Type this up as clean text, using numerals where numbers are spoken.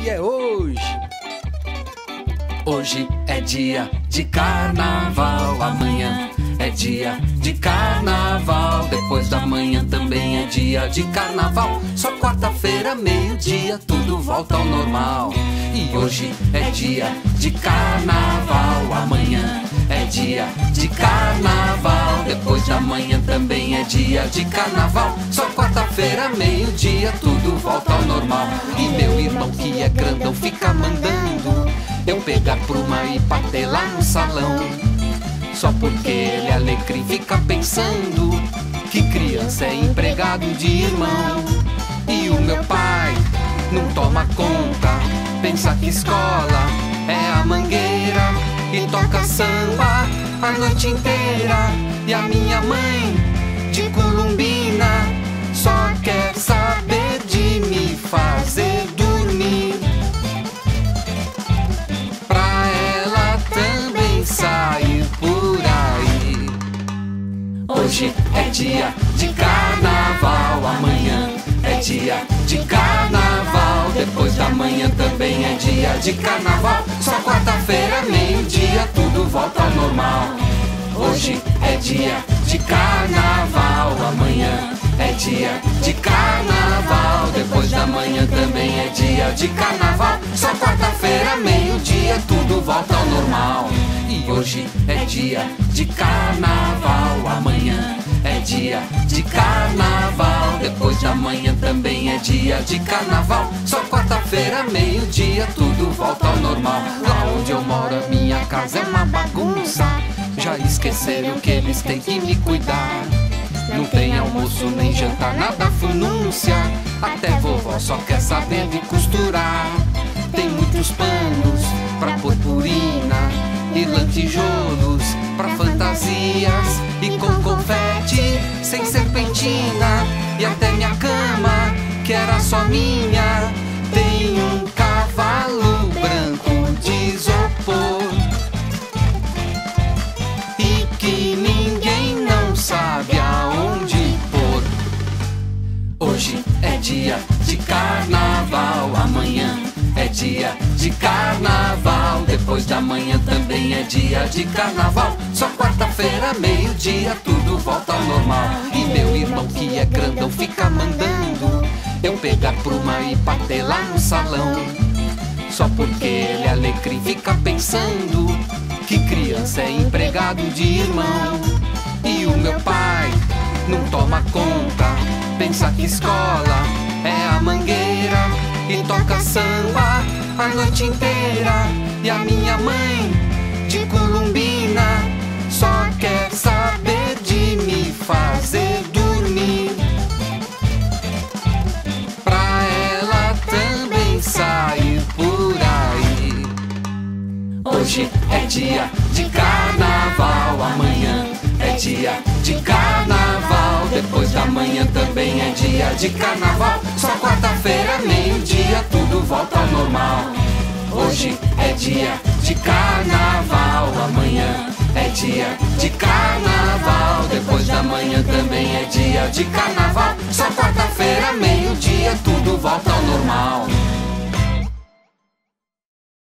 dia é hoje? Hoje é dia de carnaval, amanhã é dia de carnaval, depois da manhã também é dia de carnaval. Só quarta-feira, meio-dia, tudo volta ao normal. E hoje é dia de carnaval, amanhã é dia de carnaval, depois da manhã também é dia de carnaval. Só quarta-feira, meio-dia, tudo volta ao normal. E meu irmão que é grandão fica mandando eu pegar Pruma e bater lá no salão, só porque ele é alecrim fica pensando que criança é empregado de irmão. E o meu pai não toma conta, pensa que escola é a mangueira e toca samba a noite inteira. E a minha mãe de Culumbina só quer saber de me fazer dormir, pra ela também sair por aí. Hoje é dia de carnaval, amanhã é dia de carnaval, depois da manhã também é dia de carnaval. Só quarta-feira, meio-dia, tudo volta ao normal. Hoje é dia de carnaval, amanhã é dia de carnaval, depois da manhã também é dia de carnaval. Só quarta-feira, meio-dia, tudo volta ao normal. E hoje é dia de carnaval, amanhã é dia de carnaval, depois da manhã também é dia de carnaval. Só quarta-feira, meio-dia, tudo volta ao normal. Lá onde eu moro, a minha casa é uma bagunça, já esqueceram que eles têm que me cuidar. Não tem almoço nem jantar, nada funúncia, até vovó só quer saber de costurar. Tem muitos panos pra purpurina e lantijoulos pra fantasias, e com confete sem serpentina. E até minha cama, que era só minha, tem um cavalo branco de isopor, e que ninguém não sabe aonde pôr. Hoje é dia de carnaval, amanhã é dia de carnaval, depois da manhã também é dia de carnaval. Só quarta-feira, meio-dia, tudo volta ao normal. E meu irmão que é grandão fica mandando eu pegar Pruma e bater lá no salão, só porque ele é alecrim fica pensando que criança é empregado de irmão. E o meu pai não toma conta, pensa que escola é a mangueira e toca samba a noite inteira. E a minha mãe de Culumbina só quer saber de me fazer dormir, pra ela também sair por aí. Hoje é dia de carnaval, amanhã é dia de carnaval, depois da manhã também é dia de carnaval. Só quarta-feira, meio-dia, tudo volta ao normal. Hoje é dia de carnaval, amanhã é dia de carnaval, depois da manhã também é dia de carnaval. Só quarta-feira, meio-dia, tudo volta ao normal.